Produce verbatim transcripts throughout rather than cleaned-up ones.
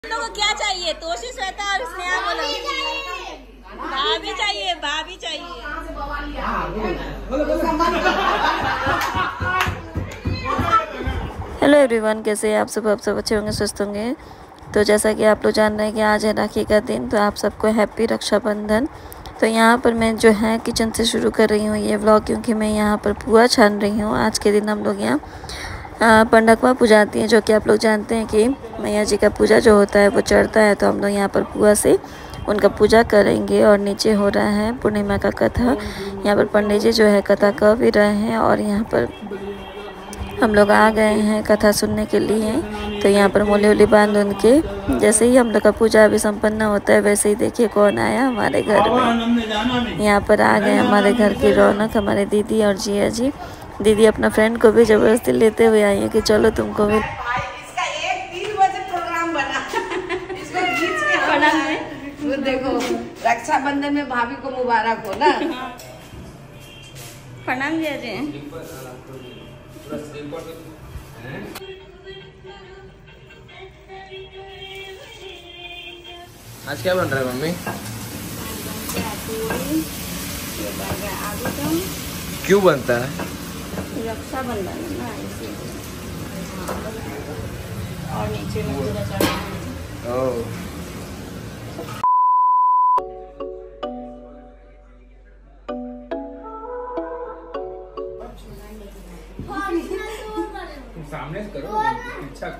लोगों को क्या चाहिए? तोशी, श्वेता और स्नेहा बोलो। भाभी चाहिए, भाभी चाहिए। हेलो एवरीवन, कैसे हैं आप सब? आप सब अच्छे होंगे, स्वस्थ होंगे। तो जैसा कि आप लोग जान रहे हैं कि आज है राखी का दिन, तो आप सबको हैप्पी रक्षाबंधन। तो यहाँ पर मैं जो है किचन से शुरू कर रही हूँ ये व्लॉग, क्योंकि मैं यहाँ पर पुआ छान रही हूँ। आज के दिन हम लोग यहाँ पंडकवा पूजाती हैं, जो कि आप लोग जानते हैं कि मैया जी का पूजा जो होता है वो चढ़ता है। तो हम लोग यहाँ पर पुआ से उनका पूजा करेंगे। और नीचे हो रहा है पूर्णिमा का कथा। यहाँ पर पंडित जी जो है कथा कह भी रहे हैं और यहाँ पर हम लोग आ गए हैं कथा सुनने के लिए। तो यहाँ पर मूली उली बांध उनके जैसे ही हम लोग का पूजा अभी संपन्न होता है, वैसे ही देखिए कौन आया हमारे घर में। यहाँ पर आ गए हमारे घर की रौनक, हमारे दीदी और जिया जी। दीदी अपना फ्रेंड को भी जबरदस्ती लेते हुए आई है कि चलो तुमको भी। इसका एक तीन बजे प्रोग्राम बना इसको खींच के प्रणाम में वो देखो, रक्षाबंधन में भाभी को मुबारक हो ना। प्रणाम जिया जी। आज क्या बन रहा है मम्मी? क्यों बनता है? रक्षाबंधन है ना, इसीलिए। और नीचे में पूरा चढ़ा है। ओह, तुम सामने से करो, अच्छा।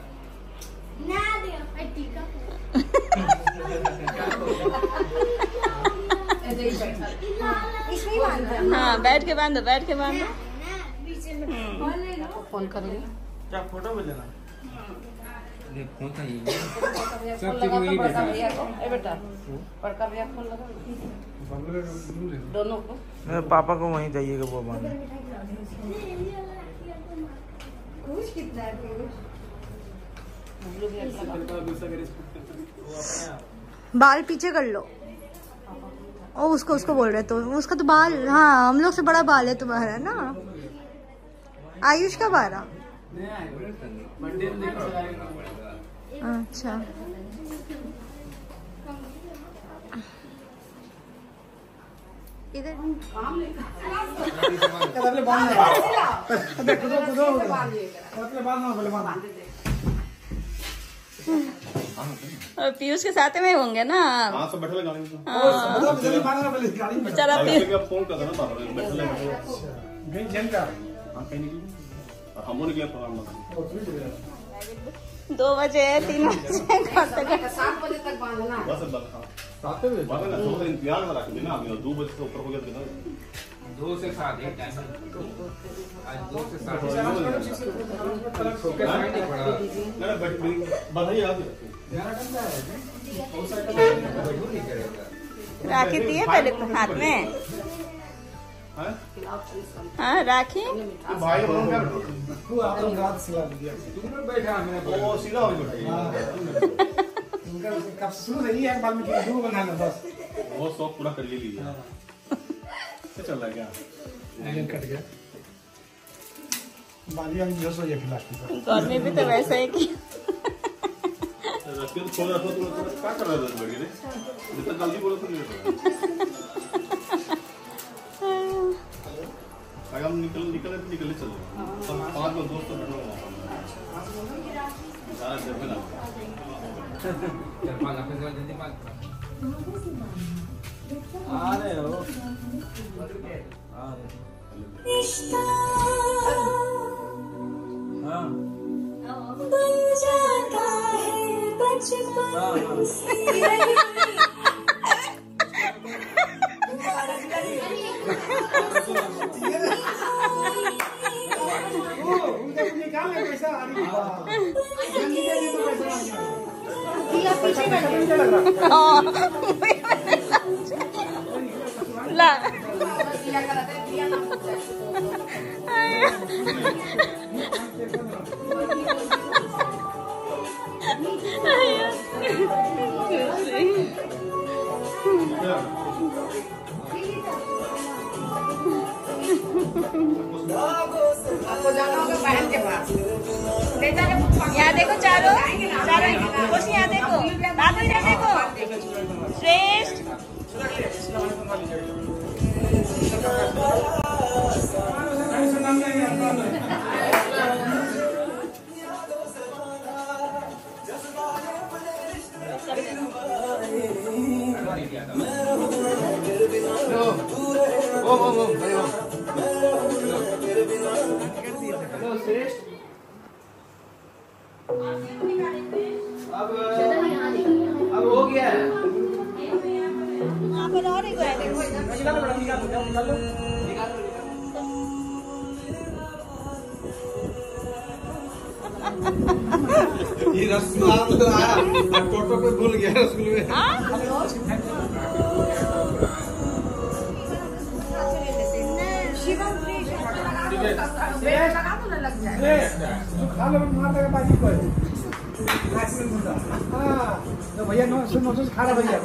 हाँ, बैठ के बांधो, बैठ के बांधो। फोन करेंगे क्या फोटो में लेना? ये फोन था ये। फोन लगा तो बड़का भैया को, ए बेटा बड़का भैया फोन लगा दोनों को। मेरे पापा को वहीं जाइएगा वो बांधने। कुछ कितना है बाल पीछे कर लो। ओ उसको उसको बोल रहे तो उसका तो बाल, हाँ हम लोग से बड़ा बाल है तुम्हारा ना। आयुष का बारह। अच्छा इधर पीयूष के साथ में होंगे ना। हाँ, सब बैठे गाड़ी में। बेचारा पीयूष फोन कर देना पापा बैठे बैठे जन का हां कहीं निकली हमों ने किया प्रोग्राम दो बजे तीन बजे सात बजे तक बांधना बस सात बजे बांधना। दो दिन इंतजार में रख देना, अभी दो बजे से ऊपर हो गया ना। दो से सात एक टाइम आज दो से सात फोकस नहीं पड़ा ना। बधाई याद राखी दिए पहले हाथ में। हाँ राखी भाई तू आप लोग रात सिला दिया, तुम बैठा मैंने वो सीधा हो गया। कब शुरू रही है बाल में दो बनाना बस वो शौक पूरा कर लिया। क्या चल रहा है? क्या नारियल कट गया बालिया में जो सो ये फिलहाल गर्मी भी तो वैसा है कि रस्ते तो खोल रहा था। तुम क्या कर रहे थे बड़ी जितना जल्दी बोलो तो अगर हम निकल निकले तो निकले चल रहे पांच लोग दोस्त बैठे सारा जब ना पाँच अपने से जल्दी पाँच आ रहे हो आ रहे हाँ बन जाता है बचपन से। ला आपको जाना होगा बहन के पास। यहाँ देखो चारों चारों यहाँ देखो। देखो, बाबू इधर देखो। श्रेष्ठ अब अब हो गया है। यहाँ पर और एक है, देखो। निकालो बड़ा, निकालो निकालो ये रसगुल्ला तो आया, टोटो पे भूल गया रसगुल्ले में। खा लो मार लगा बाकी को हाँ तो भैया नो सुन नो खा रहा भैया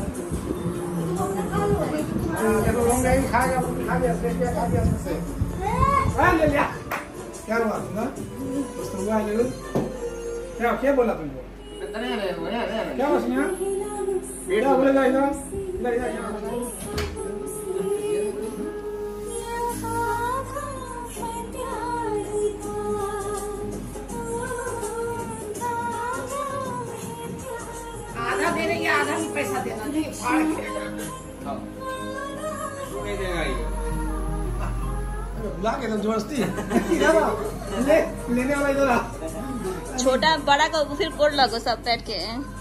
जब लोग गए खाएगा खा लिया फिर क्या खा लिया उससे हाँ ले लिया क्या हुआ ना उस तो हुआ ले क्या क्या बोला तुमको क्या बस यहाँ बेटा बोलेगा इधर इधर इधर आधा दे रही है, आधा में पैसा देना नहीं फाड़ के नहीं देगा ये। बुला के तो जबरदस्ती ले लेने वाला इधर आ छोटा बड़ा को फिर कोड लगो सब बैठ के।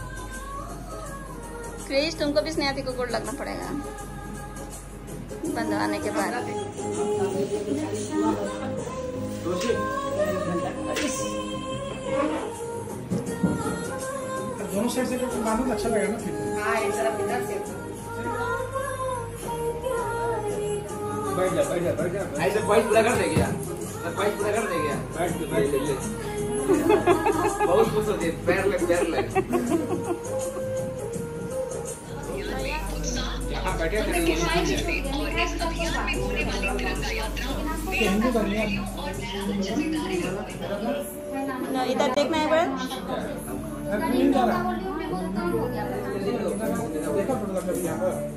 क्रिश तुमको भी स्नेहाती को कोड लगना पड़ेगा बंधवाने के बाद। दोनों साइड से तो बांधो अच्छा लगेगा ना फिर हाँ एक तरफ इधर से बैठ जा बैठ जा बैठ जा। ऐसे बाइक पूरा कर दे गया, बाइक पूरा कर दे गया। बैठ जा बैठ जा। बहुत खुश होती है, पैर लग पैर लग। यहाँ बैठे थे हिंदी करनी है ना, इधर देखना है बड़ा। नहीं जा रहा देखा पड़ेगा कभी यहाँ पर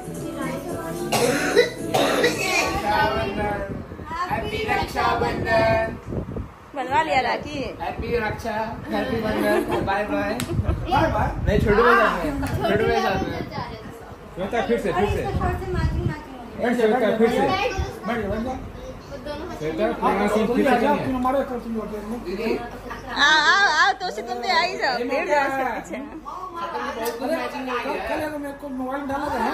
हैप्पी रक्षाबंधन। बनवा लिया राखी। हैप्पी रक्षा, हैप्पी बंधन, बाय बाय। बाय बाय नहीं छोटू भाई साथ में, छोटू भाई साथ में। श्वेता फिर से फिर से बैठ श्वेता फिर से बैठ जा बैठ जा श्वेता खाना सीन फिर से तुम हमारे कर तुम होटल में आओ आओ आओ तो से तुम भी आ ही जाओ, भीड़ जाओ उसके पीछे। कल कल मेरे को मोबाइल डाला था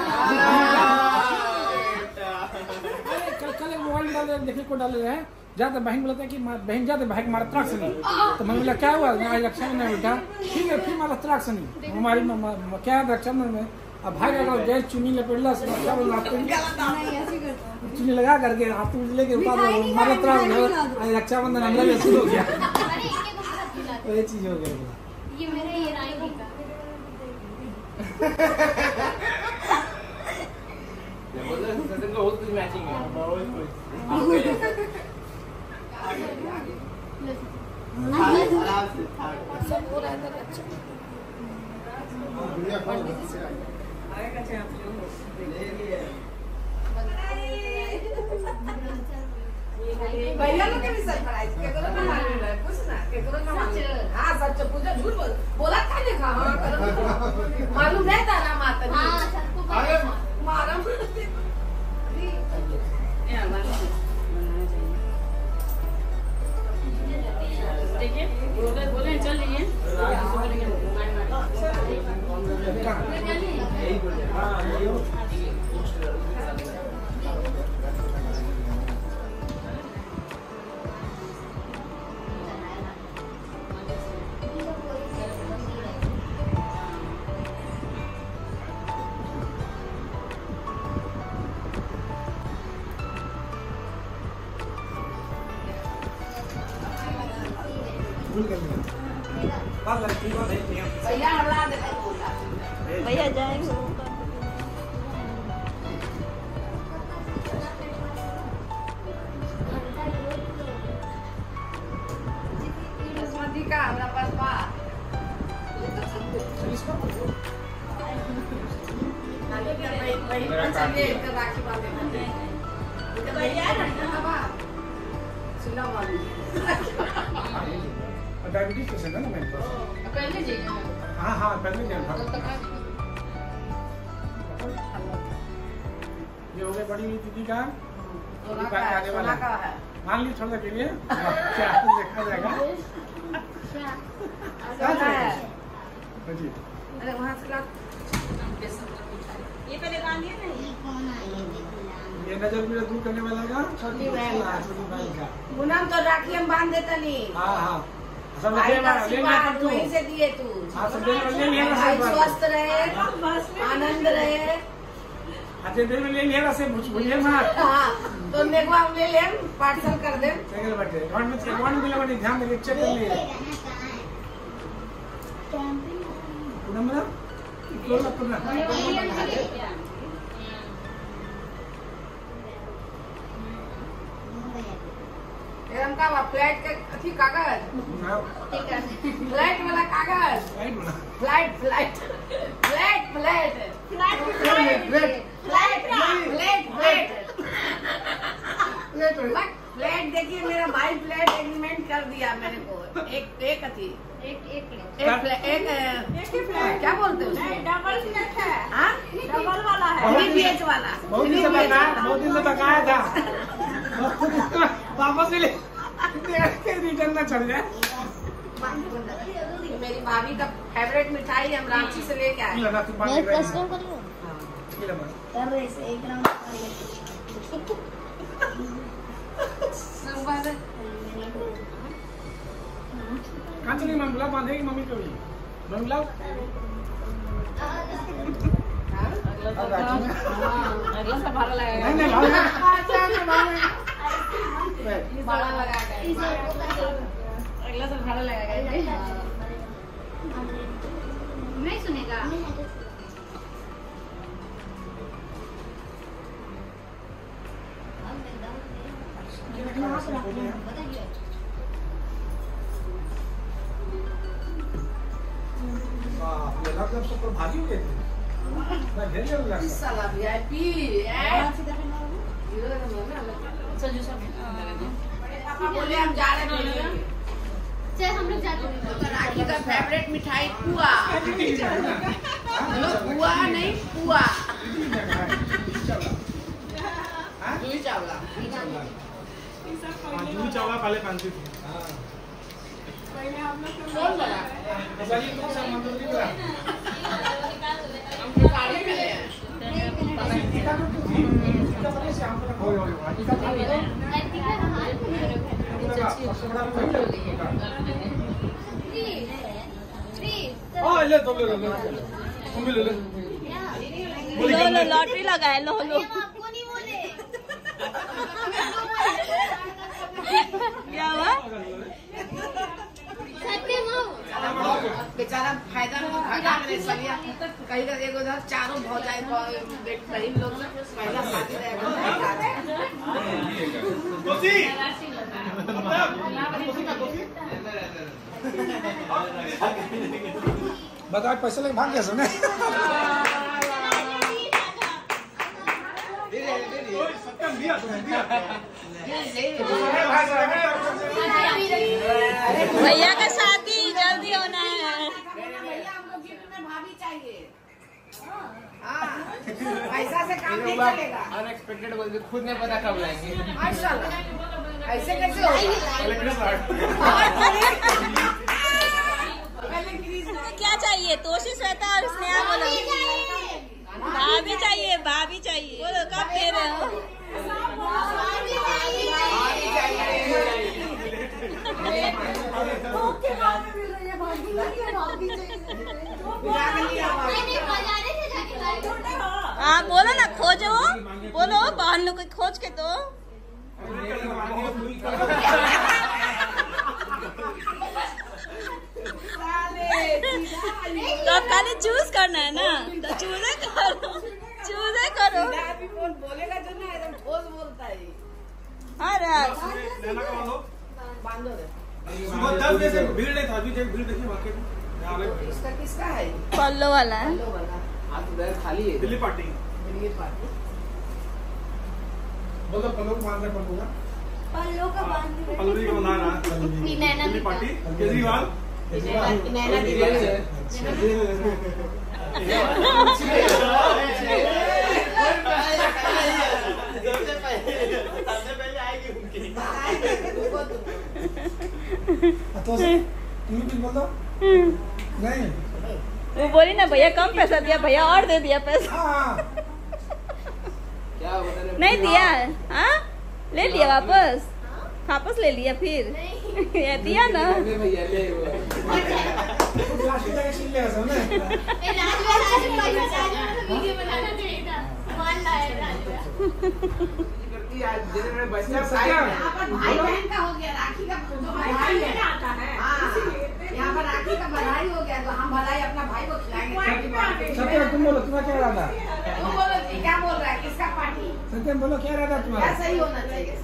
कल कल मोबाइल डाले देखने को डाले हैं जाते बहन बोलते कि बहन जाते भाई मारा त्राक से नहीं तो मैंने बोला क्या हुआ आज रक्षाबंधन में बेटा ठीक है फिर मारा त्राक से नहीं हमारी क्या है रक्षाबंधन में अब भाई अगर गए चुनी लपेटला चुनी लगा करके हाथ में लेके उतार मारा त्राक आज रक्षाबंधन हमला भी शुरू हो गया तो ये चीज हो गया ये मेरे ये राई का ये बोल रहे हैं सदन का बहुत कुछ मैचिंग भैया लोग के भी सरप्राइज केकरो ना मालूम है कुछ ना केकरो ना मालूम। हां सच पूजा झूठ बोल बोला था ने खा हां मालूम नहीं था ना माता जी। हां सबको अरे मारा ये मालूम देखिए बोले बोले चल रही भैया हल्ला दे भैया जाएंगे का हमरा पास बा राखी बांधे डायबिटीज पेशेंट है ना मेरे पास। पहले जी हाँ हाँ पहले जेल था। ये हो गया बड़ी दीदी का सोना का है। मान ली थोड़ा के लिए क्या देखा जाएगा। जी अरे वहाँ से ये पहले बांधिए ना। ये नजर भी दूर करने वाला का छोटी बहन का। छोटी बहन का। पूनम तो राखी हम बांध देता नहीं। हाँ हाँ सब भाई ले का ले आशीर्वाद वहीं से दिए तू। हाँ सब ले ले ले भाई स्वस्थ रहे, आनंद रहे। अच्छा दे ले ले से भूलिए मत। हाँ तो देखो हम ले लें पार्सल कर दे। सही बात है। कौन में कौन मिला बनी ध्यान देके चेक कर लिए। पूनम ना इतना पूनम एरम का फ्लाइट के अथी कागज फ्लाइट वाला कागज flight flight flight flight flight flight flight flight देखिए मेरा भाई फ्लाइट एग्रीमेंट कर दिया मेरे को। एक एक अथी एक एक एक एक क्या बोलते हो डबल फ्लैट है। हाँ डबल वाला है बीएच वाला। बहुत दिन से बकाया बहुत दिन से बकाया था। वापस ले रिटर्न ना चल जाए। मेरी भाभी का फेवरेट मिठाई हम रांची से लेके आए। कहाँ चली मम्मी बांधेगी मम्मी को भी मम्मी लाओ। अगला सा भाड़ा लगेगा। नहीं नहीं भाड़ा लगा अगला सा भाड़ा लगेगा। नहीं सुनेगा। सब भारी हो गए थे ना ढेर ढेर लगा। साला वीआईपी पापा बोले हम जा रहे हैं। चल हम लोग जाते हैं। राखी का फेवरेट मिठाई पुआ। पुआ नहीं पुआ। जूही चावला जूही चावला पहले कांची थी। कौन बना? ऐसा ये कौन सा मंदिर दिख रहा? हम तो गाड़ी में ले आए। ओए ओए ले तो ले ले तुम भी ले ले। लो लो लॉटरी लगाए लो लो। क्या हुआ? बेचारा फायदा भागा मेरे सलिया कहीं का एक उधर चारों भौजाई बहन लोग पहला शादी रहेगा। बताओ पैसे लेके भाग गया सुने। भैया का शादी जल्दी होना है। भैया हमको गिफ्ट में भाभी चाहिए। हाँ पैसा से काम नहीं चलेगा। अनएक्सपेक्टेड बोलते खुद नहीं पता कब लाएंगे। माशाल्लाह ऐसे कैसे होगा? क्या चाहिए? तोशी श्वेता और स्नेहा बोलो। भाभी चाहिए भाभी चाहिए। बोलो कब दे रहे हो? हाँ बोलो ना खोजो। बोलो बहन लोग को खोज के दो। तो अब खाली चूज करना है ना, तो चूजे करो चूजे करो। बोलेगा जो ना एकदम ठोस बोलता है। हाँ राज बांधो रे। सुबह दस बजे से भीड़ नहीं था, अभी भीड़ देखिए मार्केट में। इसका किसका है? पल्लो वाला है। पल्लो वाला। हाथ उधर खाली है। दिल्ली पार्टी। दिल्ली पार्टी। बोलो पल्लो को बांधना पड़ेगा। पल्लो का बांध पल्लो का बनाना। दिल्ली पार्टी। केजरीवाल। नैना तो तुम कुछ बोल दो। नहीं वो बोली ना भैया कम पैसा दिया, भैया और दे दिया पैसा। हाँ क्या बता रहे? नहीं दिया है। हाँ ले लिया वापस, वापस ले लिया फिर। ये दिया ना। भैया ले हुआ। लास्ट में छीन ले सब ना। वीडियो बनाना चाहिए था, मान लाया करती आज दिन में बच्चा भाई बहन का हो गया, राखी का जो भाई बहन आता है। यहाँ पर राखी का बधाई हो गया, तो हम बधाई अपना भाई को खिलाएंगे। सत्यम तुम बोलो, तुम्हारा क्या इरादा? तुम बोलो जी, क्या बोल रहा है, किसका पार्टी? सत्यम बोलो क्या इरादा तुम्हारा? क्या सही होना चाहिए?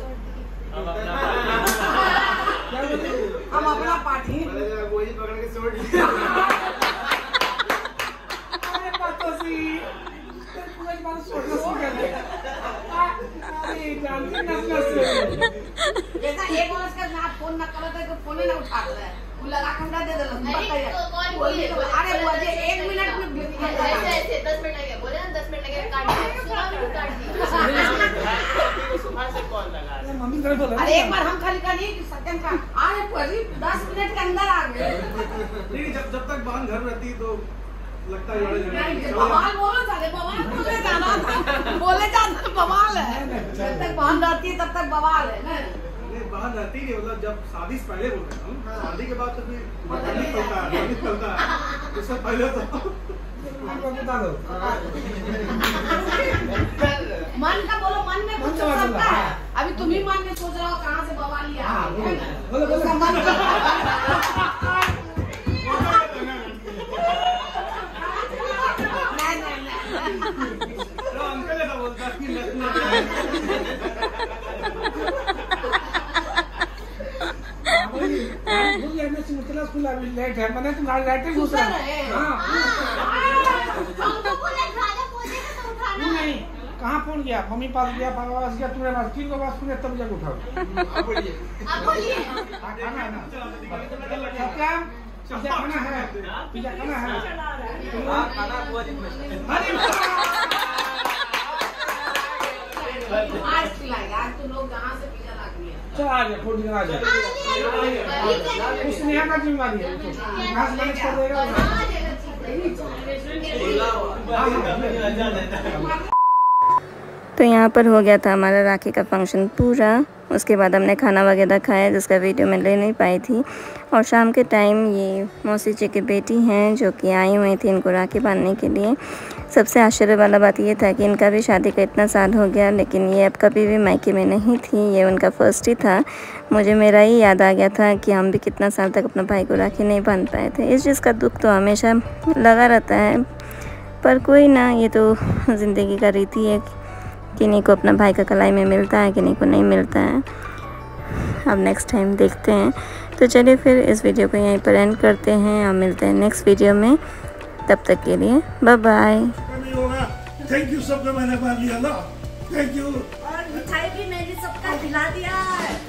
क्या बोले? हम अपना पार्टी। वही पकड़ के छोड़ अरे बातों से तुम्हारी बात छोड़ना सीख गए। अरे जानती ना से जैसा एक वर्ष का ना फोन ना करो तो फोन ही ना उठाता है, वो लगा कंडा दे दे। अरे मुझे एक मिनट में ऐसे ऐसे दस मिनट लगे, बोले ना दस मिनट लगे काट दिया, सुबह में काट दिया। सुबह से कॉल लगा। मम्मी करे बोला। अरे एक बार हम खाली का नहीं सत्यम का अरे परी दस मिनट के अंदर आ गए। नहीं जब जब तक बहन घर रहती तो लगता है लड़े झगड़े। बवाल बोलो साले, बवाल बोले जाना था, बोले जाना तो बवाल है। जब तक बहन रहती है तब तक बवाल है ना। नहीं बहन रहती नहीं, मतलब जब शादी से पहले बोल रहे हैं हम, शादी के बाद तो फिर मटन नहीं चलता है, नहीं चलता है। उससे पहले तो बता दो। मन का बोलो, मन में कुछ मन का सकता है। अभी तुम ही मन में सोच रहे हो कहाँ से बवाल लिया है ना? बोलो बोलो। उसका मन का नहीं नहीं नहीं तो अंकल ऐसा बोलता है कि मतलब स्कूल अभी लेट है, मैंने तुम्हारी लाइटें घुस रहा है। हाँ हमको बोले खाना बोले तो उठाना। नहीं कहाँ फोन गया, मम्मी पास गया, पापा पास गया, तुम्हारे पास तीन को पास फोन तब जाकर उठाओ। आप बोलिए। आप बोलिए। खाना है ना? सत्यम पिज्जा खाना है, पिज्जा खाना है। हाँ खाना हुआ जिसमें। अरे आज खिलाएगा, आज तुम लोग जहाँ से पिज्जा ला के लिया। चल आ जा, फोन निकल आ जा। कुछ नहीं का जिम्मेदारी है, घास मैंने छोड़ देगा। तो यहाँ पर हो गया था हमारा राखी का फंक्शन पूरा। उसके बाद हमने खाना वगैरह खाया जिसका वीडियो मैं ले नहीं पाई थी। और शाम के टाइम ये मौसी जी की बेटी हैं जो कि आई हुई थी इनको राखी बांधने के लिए। सबसे आश्चर्य वाला बात ये था कि इनका भी शादी का इतना साल हो गया लेकिन ये अब कभी भी मायके में नहीं थी, ये उनका फर्स्ट ही था। मुझे मेरा ही याद आ गया था कि हम भी कितना साल तक अपने भाई को राखी नहीं बांध पाए थे। इस चीज़ का दुख तो हमेशा लगा रहता है, पर कोई ना, ये तो ज़िंदगी का रीति है। किन्हीं को अपना भाई का कलाई में मिलता है, किन्हीं को नहीं मिलता है। अब नेक्स्ट टाइम देखते हैं। तो चलिए फिर इस वीडियो को यहीं पर एंड करते हैं और मिलते हैं नेक्स्ट वीडियो में। तब तक के लिए बाय बाय। थैंक यू सबको मैंने बांध लिया ना, थैंक यू। और मिठाई भी मैंने सबका खिला दिया।